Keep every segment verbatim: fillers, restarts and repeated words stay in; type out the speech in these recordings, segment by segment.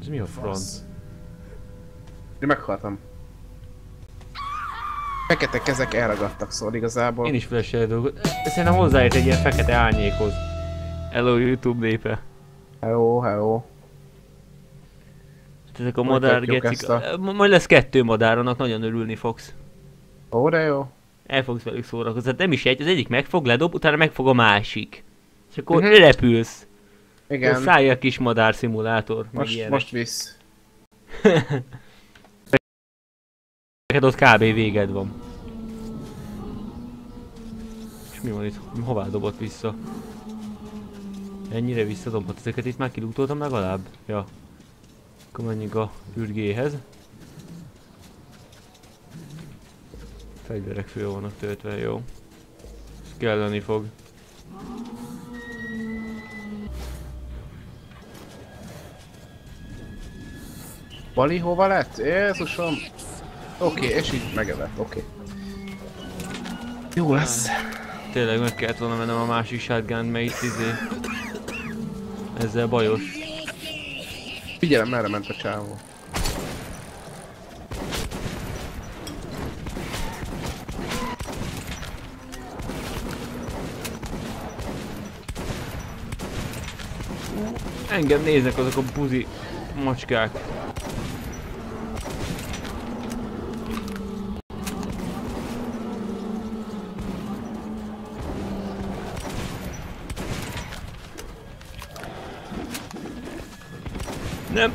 Ez mi a franc? Én meghaltam. Fekete kezek elragadtak, szóval igazából. Én is flash-el dolgot. Szerintem hozzáért egy ilyen fekete árnyékhoz. Hello YouTube népe. Hello, hello. Ezek a madárgecik. A... Majd lesz kettő madár, annak nagyon örülni fogsz. Ó, de jó. El fogsz velük szórakozni. Hát nem is egy, az egyik megfog, ledob, utána megfog a másik. És akkor Uh-huh. repülsz. Igen. Szállj a kis madár szimulátor. Most, most visz. Neked ott kb. Véged van. És mi van itt? Hová dobott vissza? Ennyire visszadobott, ezeket itt már kilútoltam legalább? Ja. Akkor menjünk a ürgéhez. Fegyverek föl vannak töltve, jó. Ez kelleni fog. Bali hova lett? Jézusom! Oké, okay, és így megevett, oké. Okay. Jó lesz. Tényleg meg kellett volna mennem a másik shotgun, mert itt izé... Ezzel bajos. Figyelem, merre ment a csávó. Engem néznek azok a buzi macskák. Nem!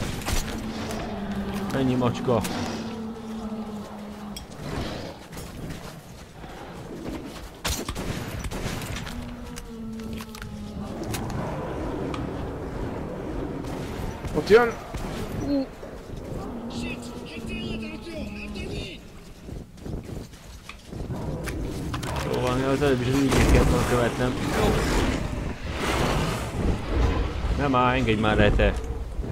Ennyi macska. Ott jön! Uh. Jó van, az előbb is az ügyét kellett volna követnem. Nem áll, engedj már le te!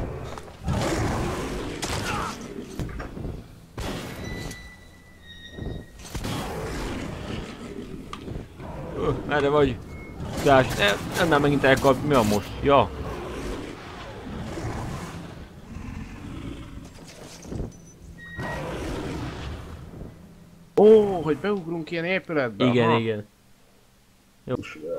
Öh, merre vagy? Dás, nem, nem megint elkap, mi van most? Ja. Ó, oh, hogy beugrunk ilyen épületbe? Igen, aha. igen. Jó.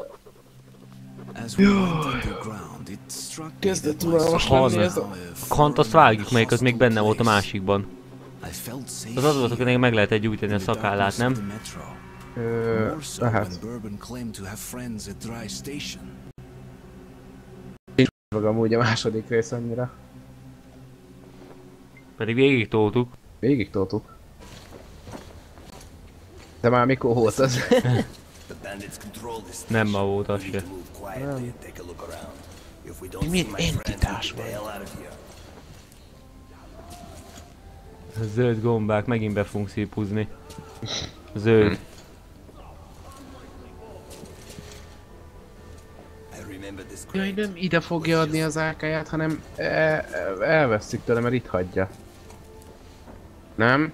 Kezdett unalmas lenni ez a... A kant azt vágjuk, melyik az még benne volt a másikban. Az az volt, akinek meg lehetett gyújtani a szakállát, nem? Öööö, lehet. Nincs meg amúgy a második rész annyira. Pedig végig toltuk. Végig toltuk. De már mikor volt az? Nem ma volt az se. Nem. Mit entitás vagy? Zöld gombák, megint be fogunk szípuzni. Zöld. Jaj, nem ide fogja adni az ákáját, hanem el, elveszik tőle, mert itt hagyja. Nem?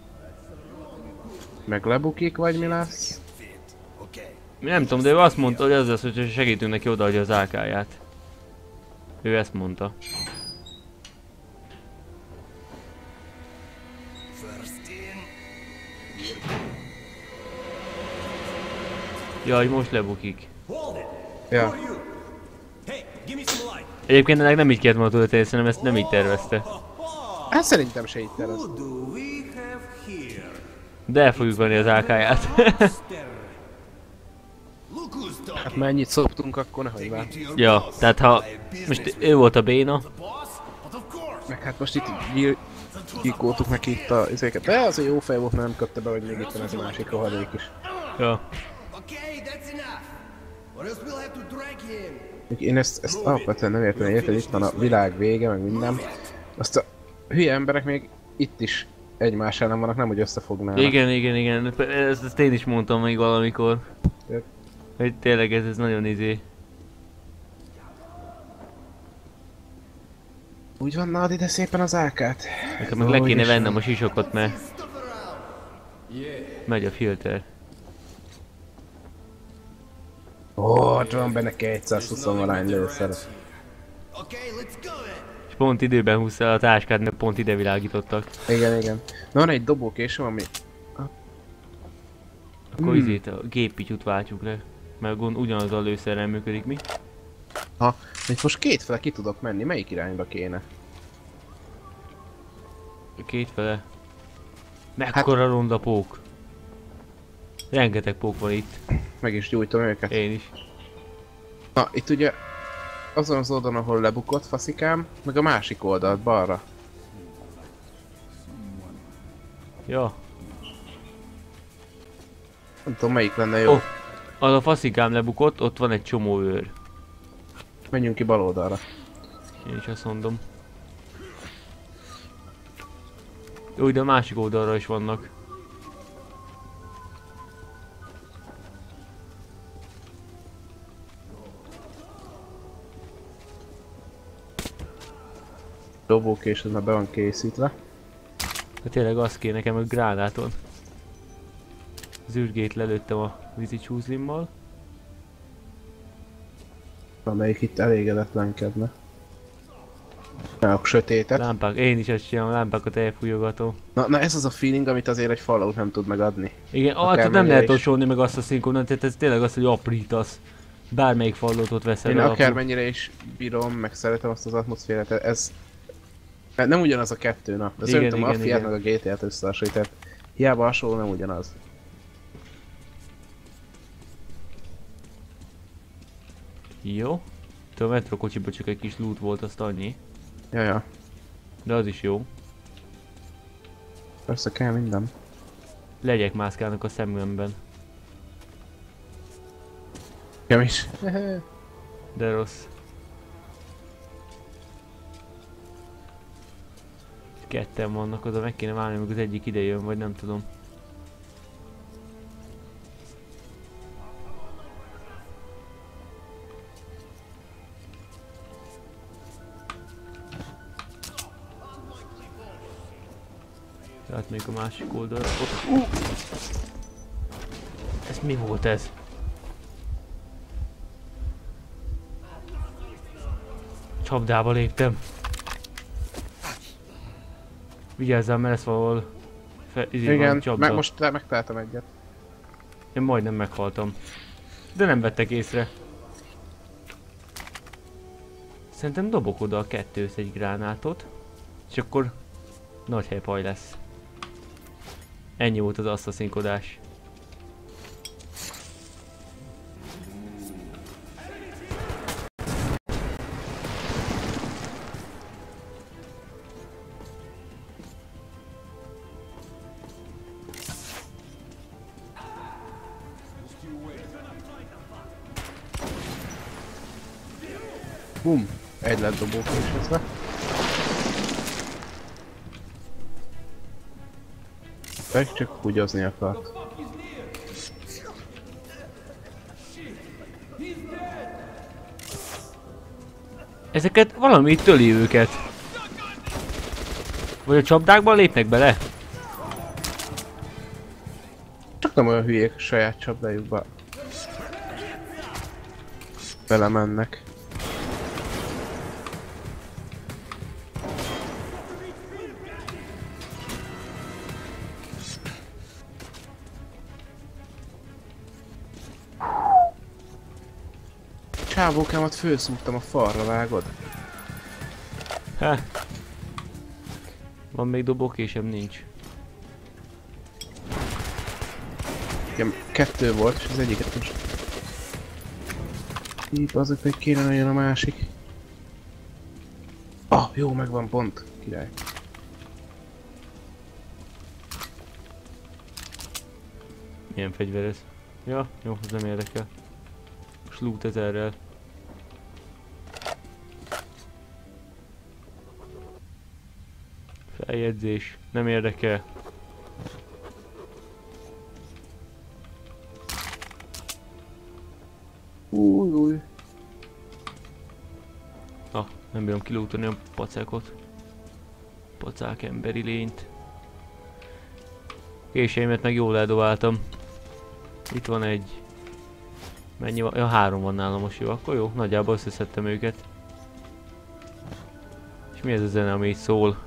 Meg lebukik, vagy mi lesz? Nem tudom, de ő azt mondta, hogy az lesz, hogy segítünk neki odaadja az ákáját. Ő ezt mondta. Jaj, most lebukik. Ja. Egyébként ennek nem így kellett volna tudni, szerintem ezt nem így tervezte. Hát szerintem se így tervez. De el fogjuk venni az ákáját. Hát mennyit szoptunk, akkor nehogy már. Ja, tehát ha most ő volt a béna. Meg hát most itt gyil... gyilkoltuk neki itt a izéket. De az a jó fej volt, nem köpte be, hogy még itt van ez a másik rohadék is. Ja. Én ezt, ezt alapvetően nem értem, érted, itt van a világ vége, meg minden. Azt a hülye emberek még itt is egymás ellen vannak, nem hogy összefognának. Igen, igen, igen. Ezt, ezt én is mondtam még valamikor. Jött. Hogy tényleg ez, ez nagyon izé. Úgy van, na add ide szépen az ákát. Nekem meg le kéne vennem a sisokot, mert megy a filter. Ó, ott van benne kétszázhúsz valány lőszer. És Pont időben húzta el a táskát, mert pont ide világítottak. Igen, igen. Na, van egy dobókésem, ami... Akkor Hmm. izét a géppityút váltjuk le. Mert gond ugyanaz a lőszerrel működik, mi? Ha, itt most kétfele ki tudok menni, melyik irányba kéne? Kétfele. Mekkora hát... ronda pók. Rengeteg pók van itt. Meg is gyújtom őket. Én is. Na, itt ugye azon az oldalon, ahol lebukott faszikám, meg a másik oldalt, balra. Ja. Nem tudom, melyik lenne jó. Oh, az a faszikám lebukott, ott van egy csomó őr. Menjünk ki bal oldalra. Én is azt mondom. Jó, de a másik oldalra is vannak. Dobókés, ez már be van készítve. Hát tényleg az kéne nekem, hogy gránáton. Zürgét lelőttem a vízi csúzlimmal. Amelyik itt elégedetlenkedne. Csinálok sötétet. Lámpák, én is ezt csinálom, lámpákat elfújogatom. Na, na ez az a feeling, amit azért egy Fallout nem tud megadni. Igen, Akár hát nem lehet is. osolni meg azt a szinkronat, tehát ez tényleg az, hogy aprítasz. Bármelyik Falloutot veszel Én el. akármennyire is bírom, meg szeretem azt az atmoszférát, ez... mert nem ugyanaz a kettő, na. Ez Igen, olyan, a igen, Maffiát igen. meg a gé té á-t összehasonlít, hiába hasonló, nem ugyanaz. Jó. Te a metrokocsiba csak egy kis loot volt, azt annyi. Jaja, De az is jó. persze kell minden. Legyek mászkálnak a szememben. Nekem is. De rossz. Ketten vannak, oda meg kéne válni, amikor az egyik ide jön, vagy nem tudom. Tehát még a másik oldalra. Ott. Uh! Ez mi volt ez? Csapdába léptem. Vigyázzál, mert ez valahol fe, izé Igen, van, meg most megtaláltam egyet. Én majdnem meghaltam. De nem vettek észre. Szerintem dobok oda a kettőhöz egy gránátot. És akkor nagy helypaj lesz. Ennyi volt az asszaszínkodás. Bum! Egy lett dobókésezve. Pedig csak húgyozni akart. Ezeket valami itt töli őket. Vagy a csapdákban lépnek bele? Csak nem olyan hülyék a saját csapdájukba. Belemennek. Csávókámat fölszúrtam a falra, vágod? Ha. Van még dobókésem? Nincs. Igen, kettő volt, és az egyiket most... Itt azok, hogy kéne nagyon a másik. Ah, jó, megvan pont. Király. Milyen fegyver ez? Ja, jó, ez nem érdekel. Most loot ezerrel. Feljegyzés, nem érdekel. Új, új. Ah, nem bírom kilútani a pacákot. Pacák emberi lényt. Késeimet meg jól eldobáltam. Itt van egy... Mennyi van? Ja, három van nálam most, jó, akkor jó. Nagyjából összeszedtem őket. És Mi ez a zene, ami így szól?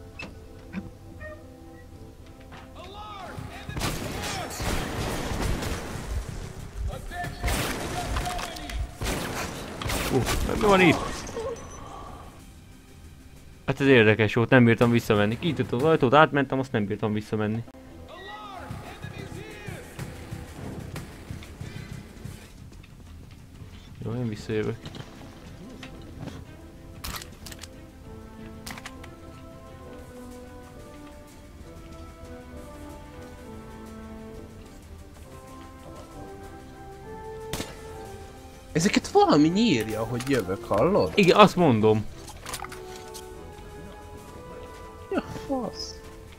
Uh, mi van itt? Hát ez érdekes volt, nem bírtam visszamenni. Kinyitottam az ajtót, átmentem, azt nem bírtam visszamenni. Jó, én visszajövök. Ezeket valami nyírja, hogy jövök, hallod? Igen, azt mondom. Ja, fasz.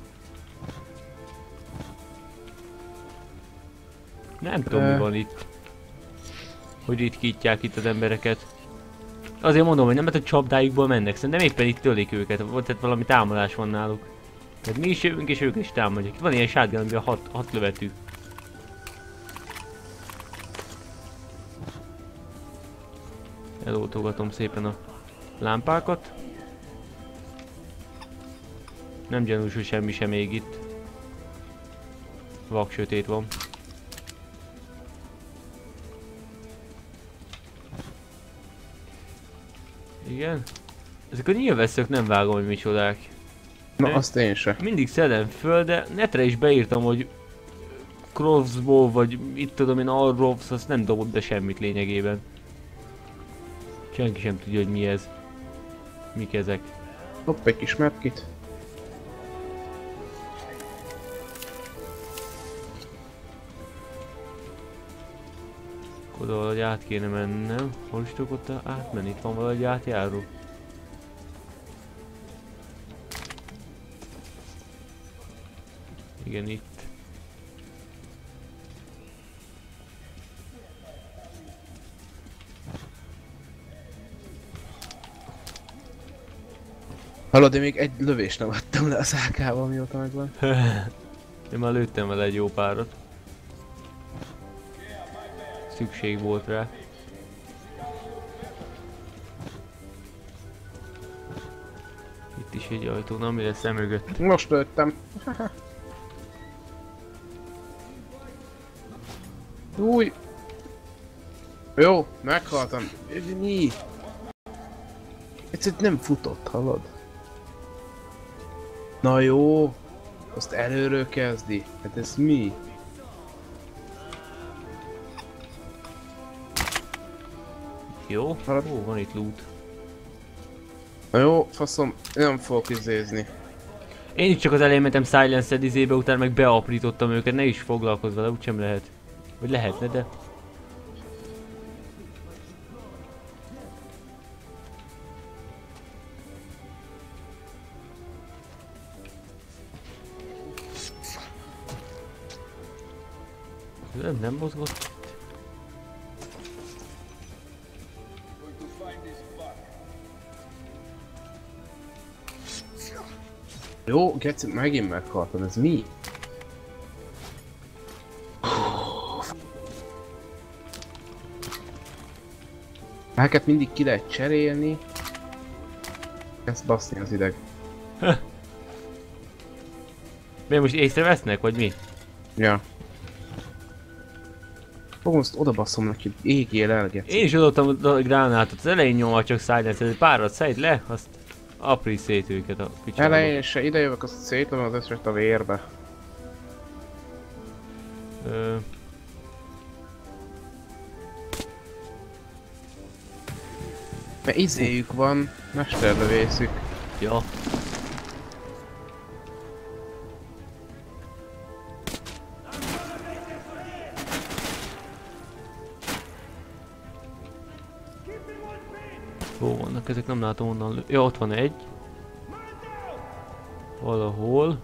Nem tudom, Ö... mi van itt. Hogy ritkítják itt az embereket. Azért mondom, hogy nem lehet, hogy csapdáikból mennek, szerintem éppen itt tölik őket, vagy tehát valami támadás van náluk. Tehát mi is jövünk és ők is támadják. Itt van ilyen shotgun, amiben hat, hat lövetű. Eloltogatom szépen a lámpákat. Nem gyanús, hogy semmi sem még itt. Vak sötét van. Igen? Ezek a nyilvesszők nem vágom, hogy micsodák. Na, De azt én se. mindig szedem föl, de netre is beírtam, hogy crossbow, vagy itt tudom én, arrows, azt nem dobott be semmit lényegében. Senki sem tudja, hogy mi ez. Mik ezek. Hopp, egy kis medkit. Oda valahogy át kéne mennem. Hol is tudok ott átmenni? Itt van valahogy átjáró. Igen, itt. Hallod, én még egy lövést nem adtam le a szákával, mióta megvan. Én már lőttem vele egy jó párat. Szükség volt rá. Itt is egy ajtó, na mi lesz emögött? Most lőttem. Új! Jó, meghaltam. Mi? Egyszerűen nem futott, hallod? Na jó, azt előről kezdi. Hát ez mi? Jó? Ó, van itt loot. Na jó, faszom, nem fogok izézni. Én is csak az elején mentem Silenced izébe, utána meg beaprítottam őket, ne is foglalkozz vele, úgysem lehet. Vagy lehetne, de... Nem, nem mozgott. Jó, Geci, megint meghaltam, ez mi? Páket mindig ki lehet cserélni. Kezd baszni az ideg. Miért most észrevesznek, vagy mi? Ja. Fogom, azt oda basszom neki, égjél el, Geci. Én is adottam a gránátot, az elején nyomva csak Silenced, egy párat szedj le, azt aprít szét őket a picsába. Elején se idejövök, azt szétlövöm az összeset a vérbe. Ö... Mert izéjük van, mesterlövészük. Ja. Hol vannak ezek? Nem látom onnan lő... Ja, ott van egy. Valahol.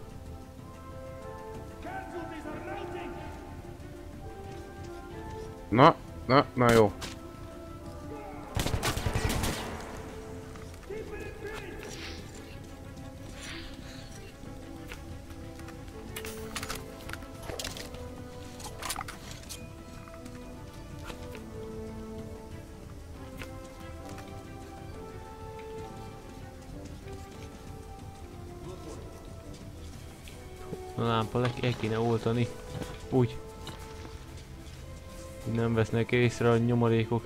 Na, na, na jó. A lámpa le, el kéne oltani. Úgy. Hogy nem vesznek észre a nyomorékok.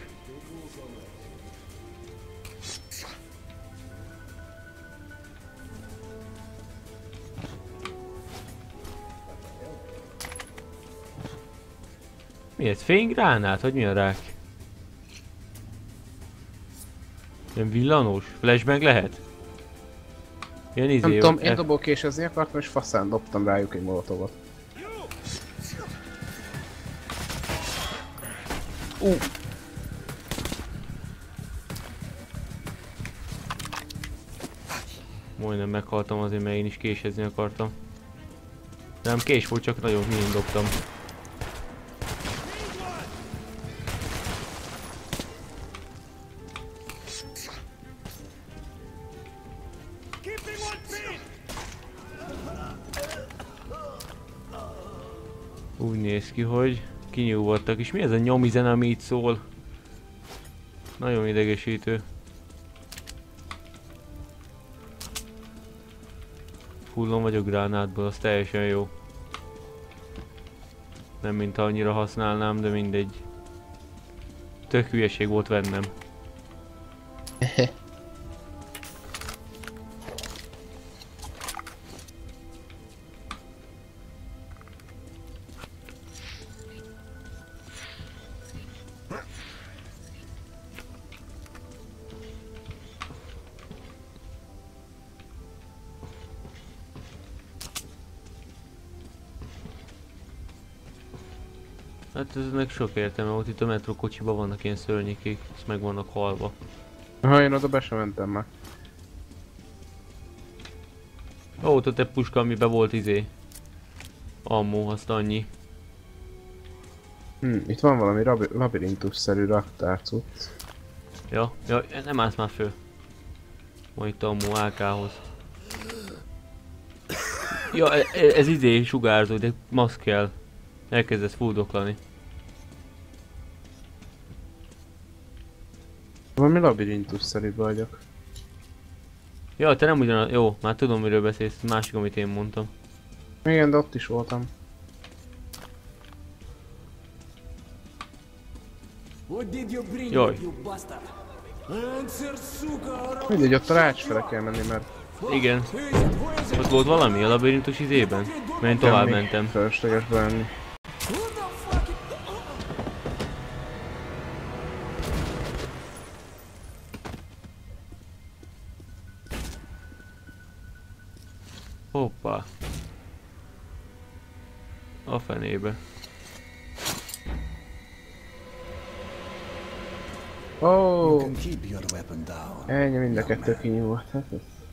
Mi ez? Fénygránát? Hogy mi a rák? Ilyen villanós? Flashbang lehet? Ilyen izé, Nem tudom, F... én dobókésezni akartam, és faszán dobtam rájuk egy molotovot. Uh. Majdnem meghaltam azért, mert én is késezni akartam. Nem kés volt, csak nagyon hülyén dobtam. Úgy néz ki, hogy kinyúlvattak. És mi ez a nyomi zene, ami itt szól? Nagyon idegesítő. Fullon vagyok gránátból, az teljesen jó. Nem mint annyira használnám, de mindegy. Tök hülyeség volt vennem. Hát eznek sok értelme volt, itt a metró kocsiban vannak ilyen szörnyikék, és meg vannak halva. Ha én oda be sem mentem már. Ó, ott egy puska, amiben volt izé. Ammó, azt annyi. Hm, itt van valami labirintus-szerű raktárcucc. Ja, ja, nem állsz már föl. Van itt ammó á ká-hoz. Ja, ez, ez izé sugárzó, de maszk kell. Elkezdesz fuldoklani. Valami labirintus-szerű vagyok. Ja, te nem ugyanaz... Jó, már tudom, miről beszélsz. Másik, amit én mondtam. Igen, de ott is voltam. Jaj. Mindegy, ott a rács fele kell menni, mert... Igen. Ott volt valami a labirintus izében? Mert én tovább mentem. Fölösleges bemenni. Hoppá. A fenébe. Ó, oh, ennyi, mind a kettő kinyúlt. Hát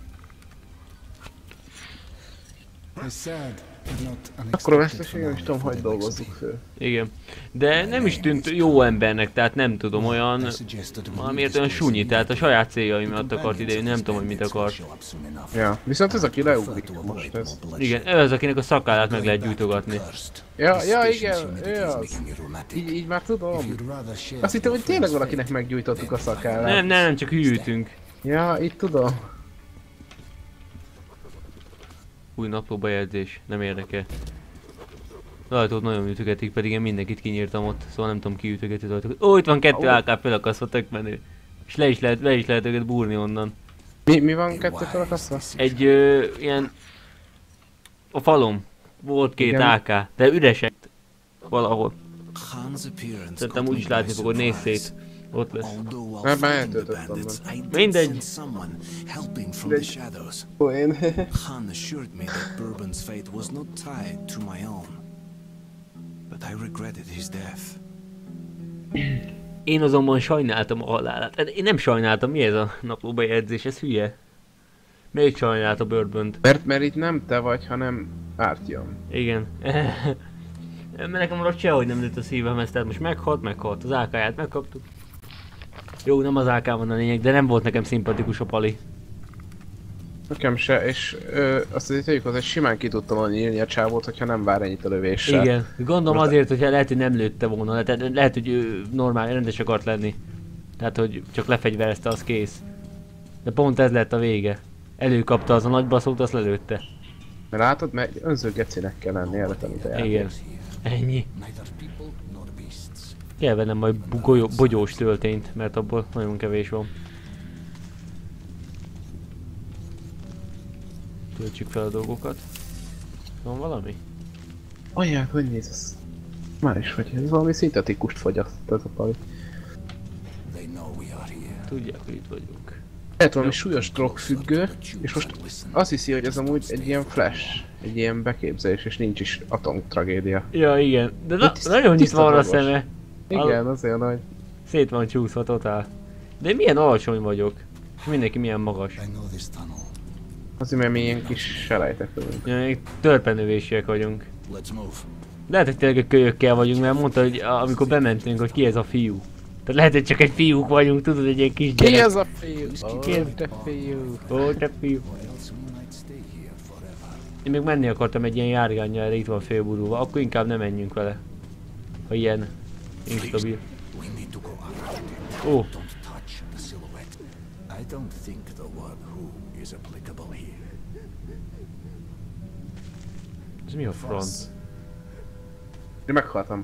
ez... Akkor a veszteség, nem is tudom, hogy dolgozzuk föl. Igen. De nem is tűnt jó embernek, tehát nem tudom, olyan... Valamiért olyan sunyi, tehát a saját céljai miatt akart idejön, nem tudom, hogy mit akart. Ja, viszont ez aki leugrik most ez. Igen, ő az, akinek a szakállát meg lehet gyújtogatni. Ja, ja igen, ő az. Így, így már tudom. Azt hittem, hogy tényleg valakinek meggyújtottuk a szakállát. Nem, nem, nem, csak hűltünk. Ja, itt tudom. Új naplóbejegyzés, nem érdekel. Rajtót nagyon ütögetik, pedig én mindenkit kinyírtam ott, szóval nem tudom ki ütögeti rajtót. Ó, itt van kettő á ká felakasztva, tök menő. És le is lehet, le is lehet őket búrni onnan. Mi, mi van kettő felakasztva? Egy ö, ilyen... A falom. Volt két igen. á ká, de üresek. Valahol. Szerintem úgy is látni fogod, nézz szét. Ott lesz. Már már eltöltöttem. Mindegy. Poén. Han assured me that Bourbon's fate was not tied to my own. But I regretted his death. Én azonban sajnáltam a halálát. Én nem sajnáltam, mi ez a naplóbejegyzés, ez hülye. Miért sajnált a Bourbont? Mert, mert itt nem te vagy, hanem Artyom. Igen. Mert nekem ott sehogy nem lőtt a szívemhez, tehát most meghalt, meghalt. Az á ká-ját megkaptuk. Jó, nem az á ká van a lényeg, de nem volt nekem szimpatikus a pali. Nekem se, és ö, azt azért tegyük hozzá, hogy simán ki tudtam volna nyílni a csávót, hogyha nem vár ennyit a lövéssel. Igen, gondolom most azért, hogy lehet, hogy nem lőtte volna, lehet, lehet hogy ő normál, rendes akart lenni. Tehát, hogy csak lefegyverezte, az kész. De pont ez lett a vége. Előkapta az a nagy baszót, azt lelőtte. Mert látod, mert önző gecinek kell lenni erre tanít a játék. Igen. Ennyi. Neither people nor beasts. Kell vennem majd golyó, bogyós töltényt, mert abból nagyon kevés van. Töltsük fel a dolgokat. Van valami? Olyan, hogy néz ez? Már is vagy, ez valami szintetikust fogyaszt ez a pali. They know we are here. Tudják, hogy itt vagyunk. Lehet valami súlyos drogfüggő, és most azt hiszi, hogy ez amúgy egy ilyen flash, egy ilyen beképzelés, és nincs is atomtragédia. Ja, igen. De na, Tiszt- nagyon nyitva van a tiszta szeme. Igen, azért nagy. Szét van csúszva totál. De milyen alacsony vagyok. És mindenki milyen magas. I know this tunnel. Azért, mert mi ilyen kis selejtek vagyunk. Ja, még törpenővésiek vagyunk. Let's move. Lehet, hogy tényleg a kölyökkel vagyunk, mert mondta, hogy amikor bementünk, hogy ki ez a fiú. Tehát lehet, hogy csak egy fiúk vagyunk, tudod, egy ilyen kis gyerek. Ki ez a fiú? Ó, Ki ez? te fiú. Ó, te fiú. Or else we might stay here forever. Én még menni akartam egy ilyen járgánnyal, erre itt van félburulva. Akkor inkább nem menjünk vele. Ha ilyen instabil. We need to go around it. Ó, Don't touch the silhouette. I don't think the word who is applicable here. ez mi a franc? Én meghaltam.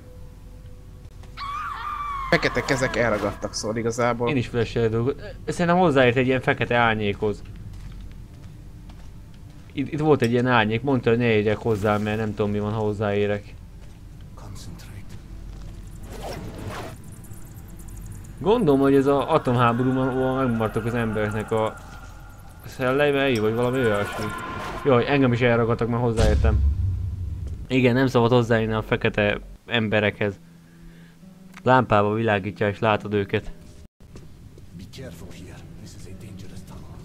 Fekete kezek elragadtak, szóval igazából. Én is flash-el dolgot. Szerintem hozzáért egy ilyen fekete árnyékhoz. Itt, itt volt egy ilyen árnyék, mondta, hogy ne érjek hozzá, mert nem tudom mi van, ha hozzáérek. Concentrate. Gondolom, hogy ez az atomháborúban megmaradtak az embereknek a szelleimei, vagy valami olyasmi. Jaj, engem is elragadtak, mert hozzáértem. Igen, nem szabad hozzáérni a fekete emberekhez. Lámpába világítja és látod őket. Be careful here. This is a dangerous tunnel.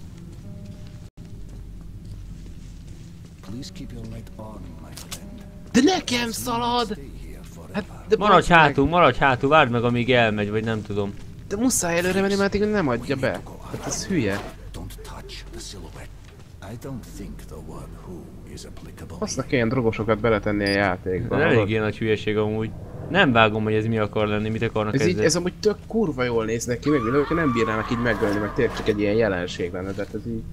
Please keep your right arm, my friend. De nekem szalad! Stay here forever. Hát, de Maradj bazd meg, hátul, maradj hátul, várd meg amíg elmegy, vagy nem tudom. De muszáj előre menni, mert addig nem adja be. Hát ez hülye. Don't touch the silhouette. I don't think the word who is applicable. Hasznak ilyen drogosokat beletenni a játékba. Ez hallod? eléggé nagy hülyeség amúgy. Nem vágom, hogy ez mi akar lenni, mit akarnak Ez így, ezzel. ez amúgy tök kurva jól néz neki, meg mint hogyha nem bírnának így megölni, meg tényleg csak egy ilyen jelenség lenne, de hát ez így...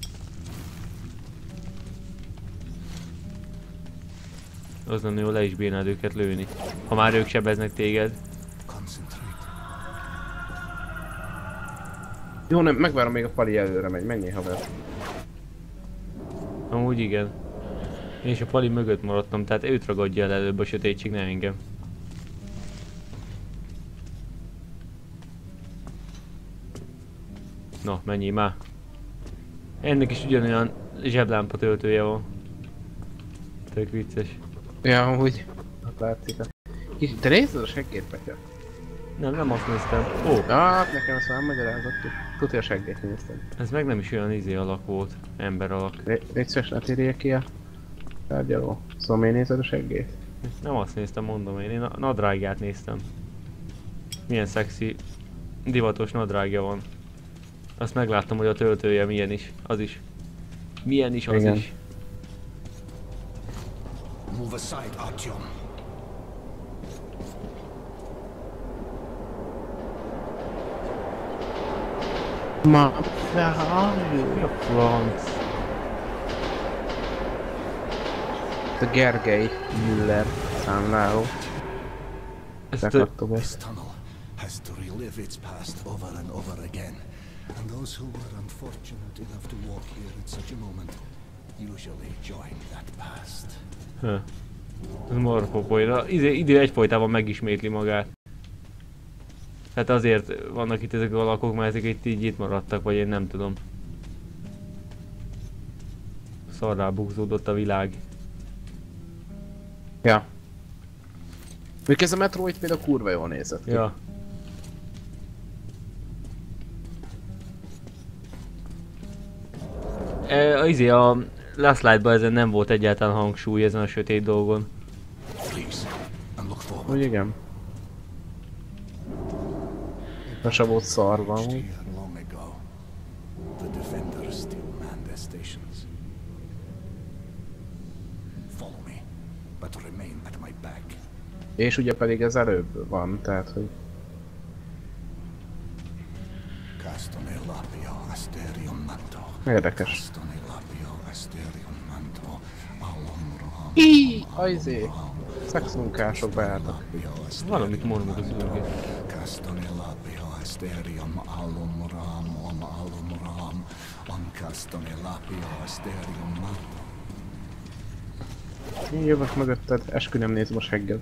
Az lenne jó, le is bírnád őket lőni. Ha már ők sebeznek téged. Concentrate. Jó, nem, megvárom még a pali előre megy, mennyi haver. Amúgy igen. Én is a pali mögött maradtam, tehát őt ragadja el előbb a sötétség, ne engem. Na, menjél már. Ennek is ugyanolyan zseblámpa töltője van. Tök vicces. Ja, amúgy. Hát látszik. Kis, te nézd a seggét, Petya? Nem, nem azt néztem. Ó, Ah, nekem ezt már magyarázottuk. Tudja a seggét néztem. ez meg nem is olyan izé alak volt. Ember alak. Légy szíves, ne térjél ki a tárgyaló. Szóval miért nézed a seggét? Nem azt néztem, mondom én. Én a nadrágját néztem. Milyen szexi, divatos nadrágja van. Azt megláttam, hogy a töltője milyen is. Az is. Milyen is, az Igen. is. Move aside, Artyom. Ma Ferrari. Mi a franc? A Gergely Müller számláló. Ezt a... Bekattom This ezt. tunnel has to relive its past over and over again. And those who were unfortunate enough to walk here at such a moment usually join that past. Huh. Ez marpopolyra. Idő, idő egyfolytában megismétli magát. Hát azért vannak itt ezek a lakók, mert ezek itt így itt maradtak, vagy én nem tudom. Szarrá bugzódott a világ. Ja. Még ez a Metroid például kurva jól nézett ki. Ja. E, izé a Last Light-ban ezen nem volt egyáltalán hangsúly ezen a sötét dolgon. Please, and look forward. Úgy igen. Na se volt szarva Reached amúgy. here long ago. The defenders still man their stations. Follow me, but remain at my back. És ugye pedig ez előbb van, tehát hogy... Castone lapio asterion manto. Érdekes. Castone lapio asterion manto. Íííí, ajzé! Szexmunkások beálltak. Valamit mormog az ülgét. Asterium alum ram om alum ram om castone lapio asterium malum. Én jövök mögötted, eskü nem néz most heggel.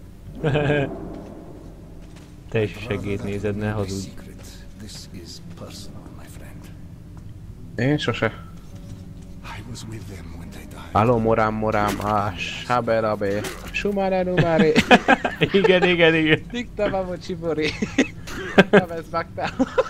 Te is a seggét nézed, ne hazudj. This is personal, my friend. Én sose. I was with them when they died. Aló morám morám, ás, habelabé, sumare numare, Igen, igen, igen. dikta vamo csibori. Nem ez vágtál.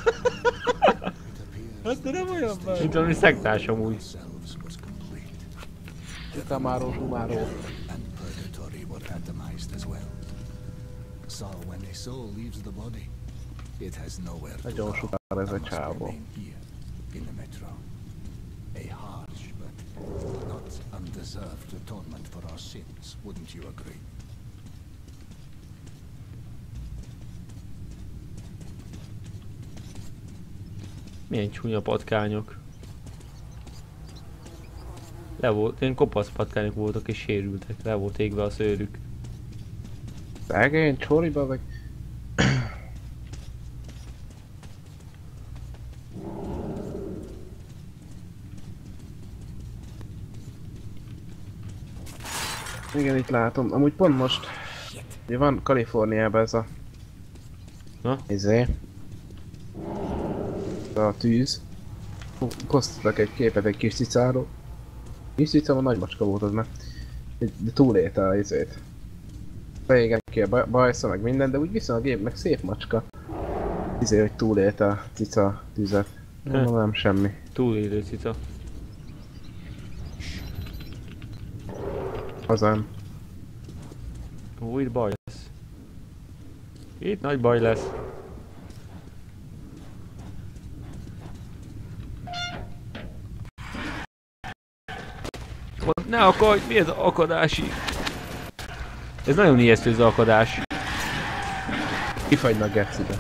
Hát de nem olyan van. Mint valami szektás amúgy. Ourselves was complete, Tamáró, sumáró. and purgatory were atomized as well. So when a soul leaves the body, it has nowhere to Nagyon go. sokat ez a and must csávó. remain here in the metro. A harsh but not undeserved atonement for our sins, wouldn't you agree? Milyen csúnya patkányok. Le volt, ilyen kopasz patkányok voltak és sérültek. Le volt égve a szőrük. Szegény, csoriba meg. Igen, itt látom. Amúgy pont most. Ugye van Kaliforniában ez a... Na? Izé. A tűz. Posztoltak egy képet egy kis cicáról. Kis cica, van nagy macska volt az meg. De túlélte a izét. Régen ki a baj- bajsza meg minden, de úgy viszont a gép meg szép macska. Izé, hogy túlélte a cica tüzet. Nem, nem semmi. Túlélő cica. Hazám. Ó, itt baj lesz. Itt nagy baj lesz. Ott ne akadj, mi ez a akadási? Ez nagyon ijesztő ez az akadás. Kifagynak gecibe.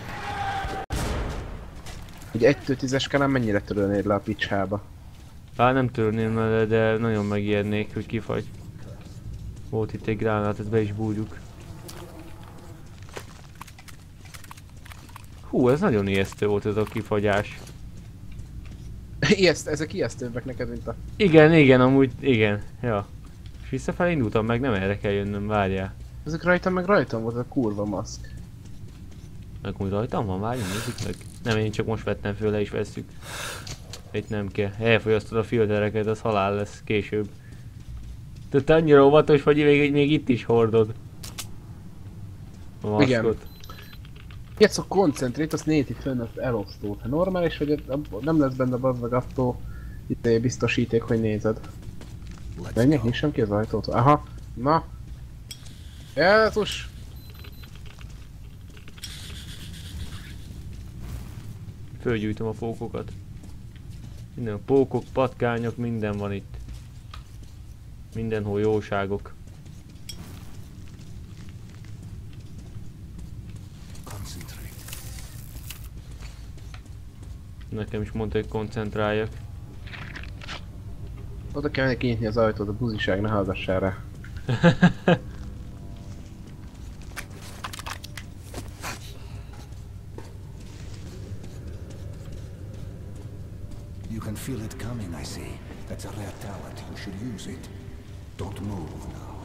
Egy egytől tízes nem mennyire törölnéd le a picsába? Bár nem törném le, de nagyon megijednék, hogy kifagy. Volt itt egy gránát, ezt be is bújjuk. Hú, ez nagyon ijesztő volt ez a kifagyás. Ijeszt, ezek ijesztőbbek neked, mint a... Igen, igen, amúgy, igen. Ja. És visszafelé indultam meg, nem erre kell jönnöm, várjál. Ezek rajtam meg rajtam volt a kurva maszk. Meg úgy rajtam van, várjunk, nézzük meg. Nem, én csak most vettem föl, le is vesszük. Itt nem kell. Elfogyasztod a filtereket, az halál lesz később. Te annyira óvatos vagy, még, még itt is hordod. A maszkot. Igen. Játszok koncentrét, azt néti fönn az elosztót. Ha normális, hogy nem lesz benne bazd meg attól itt biztosíték, hogy nézed. Let's Menjek, go. nyissam ki az ajtót. Aha, na. Jézus! Fölgyújtom a pókokat. Minden pókok, patkányok, minden van itt. Mindenhol jóságok. Concentrate. Nekem is mondta, hogy koncentráljak. Oda kell kinyitni az ajtót, a buziság, ne hallgassál rá. You can feel it coming, I see. That's a rare talent. You should use it. Don't move now.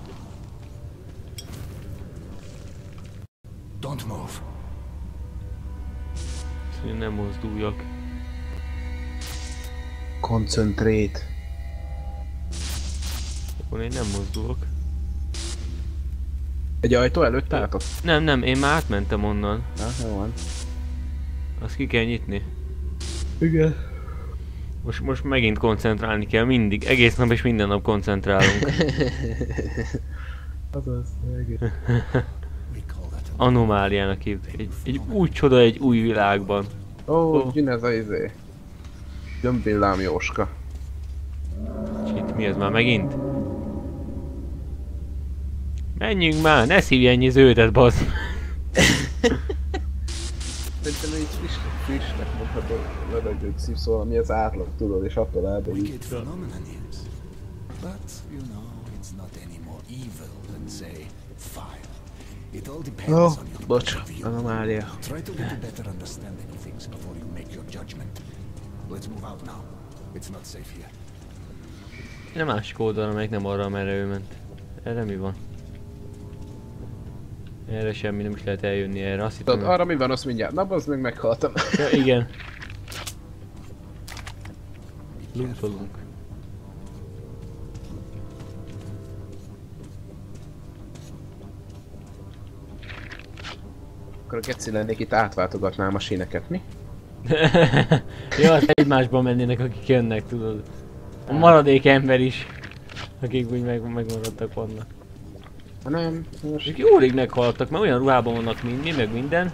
Don't move. Én nem mozduljak. Koncentrét. Akkor én nem mozdulok. Egy ajtó előtt álltok? Nem, nem, én már átmentem onnan. Na, jó van. Azt ki kell nyitni. Igen. Most, most megint koncentrálni kell, mindig. Egész nap és minden nap koncentrálunk. Azaz, egész. We call that a Anomáliának hívják. Egy, egy új csoda egy új világban. Ó, Ó. jön ez a izé. Gyömbillám Jóska. És itt mi ez már megint? Menjünk már, ne szívj ennyi zöldet, bazd! Szerintem így frissnek, frissnek mondhatod, levegőt szív, szóval mi az átlag, tudod, és attól elbe így. wicked phenomenon is. But, you know, it's not any more evil and say fire. It all depends Oh, on your bocs, point of view. anomália. Try to get a better understanding of things before you make your judgment. Let's move out now. It's not safe here. Nem másik oldalra, amelyik nem arra, amerre ő ment. Erre mi van? Erre semmi, nem is lehet eljönni erre, azt hittem. Tudod, arra mi van, azt mindjárt. Na, az meg meghaltam. Ja, igen. Lootolunk. Akkor a geci lennék, itt átváltogatnám a síneket, mi? Ja, azt egymásba mennének, akik jönnek, tudod. A maradék ember is, akik úgy meg, megmaradtak vannak. Ha nem, most... Ők jó rég meghaltak, mert olyan ruhában vannak mind, meg minden.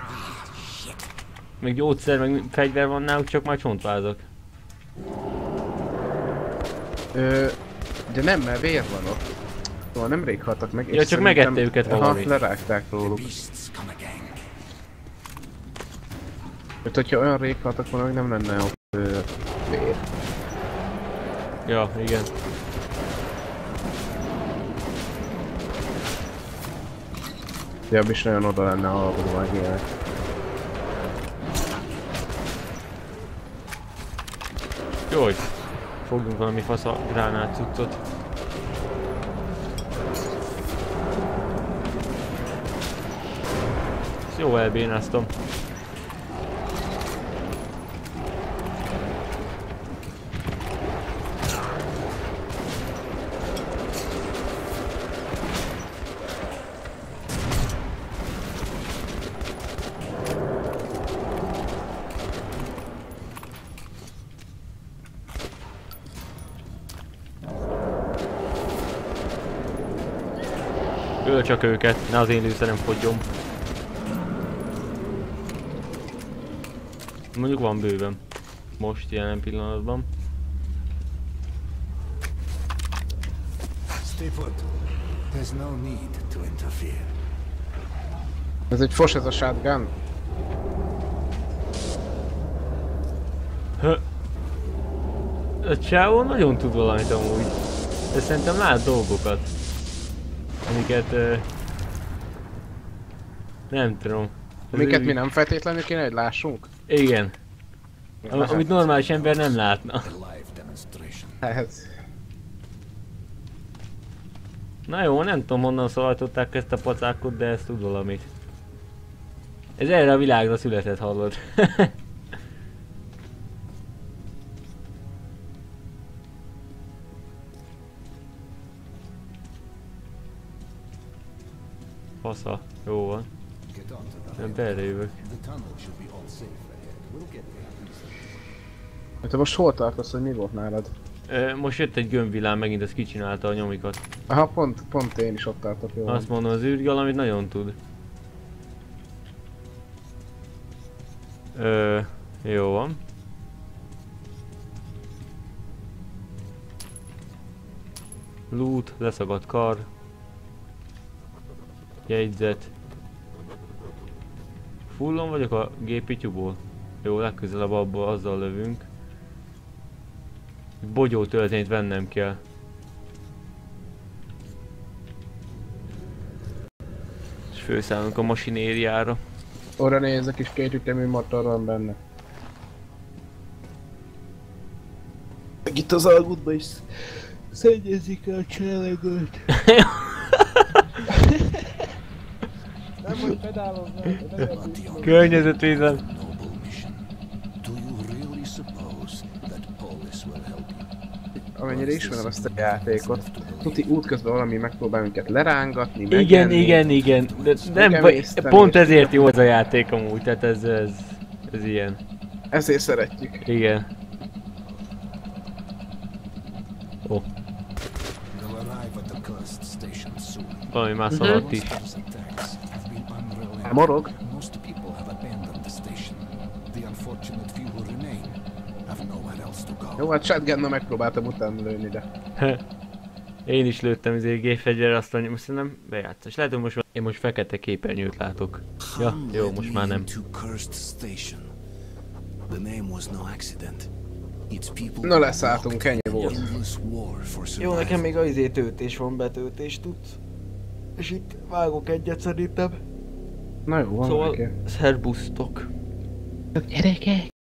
Meg gyógyszer, meg fegyver van náluk, csak már csontvázak. Ö, de nem, mert vér van ott. Szóval nemrég haltak meg. Ja, csak megette őket valami. Aha, lerágták róluk. Mert hogyha olyan rég haltak volna, hogy nem lenne ott ö, vér. Ja, igen. Jobb is nagyon oda lenne a halkodó meg ilyenek. Jó, hogy fogjunk valami fasz a gránát cuccot. Ezt jó elbénáztam. Öl csak őket, ne az én lőszerem fogjon. Mondjuk van bőven. Most jelen pillanatban. Stay put. There's no need to interfere. Ez egy fos, ez a shotgun? Hö. A csávó nagyon tud valamit amúgy. De szerintem lát dolgokat. Amiket... Uh, nem tudom. Amiket mi nem feltétlenül kéne, hogy lássunk? Igen. Am amit normális ember nem látna. Ez... Na jó, nem tudom honnan szalajtották ezt a pacákot, de ez tud valamit. Ez erre a világra született, hallod. Fasza, jó van. Nem erre jövök. Te most hol tartasz, hogy mi volt nálad? Ö, most jött egy gömbvilán, megint ez kicsinálta a nyomikat. Aha, pont, pont én is ott tartok, jó. Azt mondom, az űrgal, amit nagyon tud. Ö, jó van. Loot, leszagadt kar. Jegyzet. Fullon vagyok a gépityúból? Jó, legközelebb abból azzal lövünk. Bogyó töltényt vennem kell. És főszállunk a masinériára. Oda nézzek, és két ütemű motor van benne. Meg itt az algútba is szennyezik el a csellegőt. Nem, hogy pedáloznak. Környezetvédelem. Amennyire ismerem ezt a játékot, tuti útközben valami megpróbál minket lerángatni, Igen, megenni, igen, igen. De nem, megemészteni, pont és- ezért jó ez a játék amúgy, tehát ez, ez, ez ilyen. Ezért szeretjük. Igen. Ó, valami már szaladt is. Morog? Most people have abandoned the station. The unfortunate few who remain have nowhere else to go. Jó, hát shotgunnal megpróbáltam utána lőni, de... Én is lőttem az gépfegyverre, aztán most szerintem bejátszom. És lehet, hogy most én most fekete képernyőt látok. Ja, jó, most már nem. To cursed station. The name was no accident. Its people Na leszálltunk, ennyi volt. endless war for Jó, nekem survival. még a izé töltés van, betöltés tudsz. És itt vágok egyet szerintem. Na jó, van Szóval, neki. szerbusztok. Gyerekek!